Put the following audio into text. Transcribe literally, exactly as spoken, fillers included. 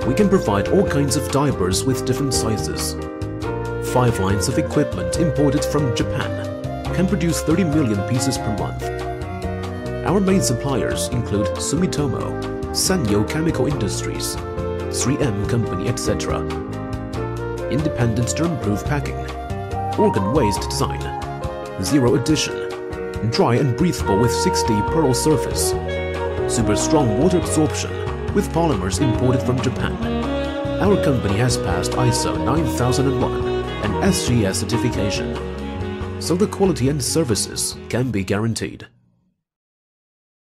We can provide all kinds of diapers with different sizes. Five lines of equipment imported from Japan can produce thirty million pieces per month. Our main suppliers include Sumitomo, Sanyo Chemical Industries, three M Company, et cetera. Independent germ-proof packing, organ waste design, zero addition, dry and breathable with six D pearl surface, super strong water absorption with polymers imported from Japan. Our company has passed I S O nine thousand one and S G S certification, so the quality and services can be guaranteed.